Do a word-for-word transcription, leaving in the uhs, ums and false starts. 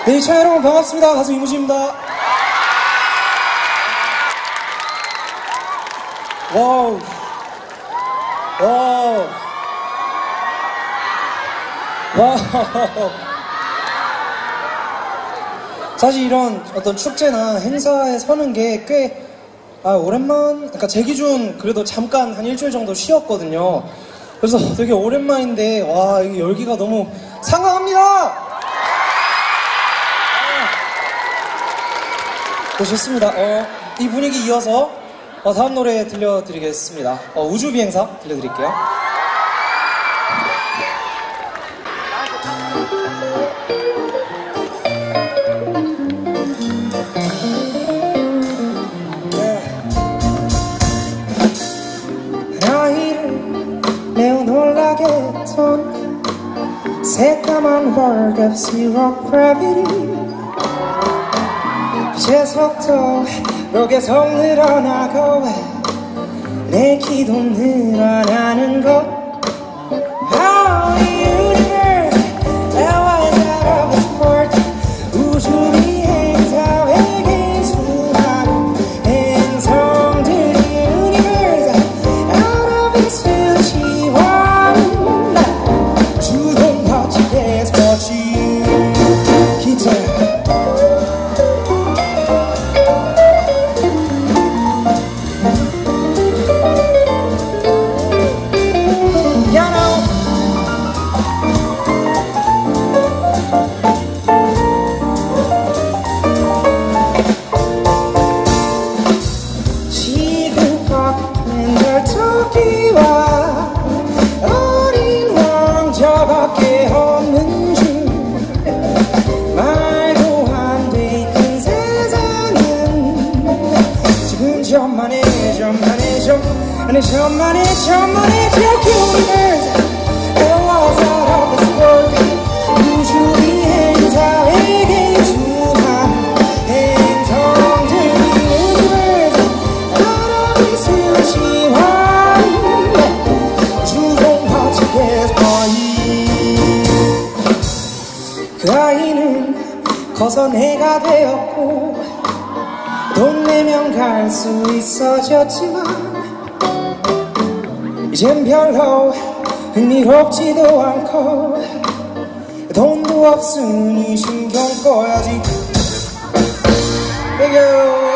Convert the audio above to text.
네, 차 여러분 반갑습니다. 가수 이무진입니다. 와우. 와우. 와우. 사실 이런 어떤 축제나 행사에 서는 게 꽤 아, 오랜만, 그러니까 제 기준 그래도 잠깐 한 일주일 정도 쉬었거든요. 그래서 되게 오랜만인데 와, 이게 열기가 너무 상강합니다. 네, 좋습니다. 어, 이 분위기 이어서 어, 다음 노래 들려드리겠습니다. 어, 우주비행사 들려드릴게요. 나이를 매우 놀라게 했던 새까만 월급 Zero Gravity 빛의 속도 로 계속 늘어나고 내 기도 늘어나는 것 Oh, the universe, that was out of its port 우주 비행사 외계인 수많은 행성들이 universe out of its 수치원 주동 멋지게 스포츠 기타 어린 왕자밖에 없는 줄 말도 안 돼 큰 세상은 지금 저만의 저만의 저만의 저만의 저만의 Tokyo Universe That was out of this world 우주 비행사 외계인 수많은 행성들이 universe out of this 수치원 그 아이는 커서 내가 되었고 돈 내면 갈 수 있어졌지만 이젠 별로 흥미롭지도 않고 돈도 없으니 신경 꺼야지. Thank you.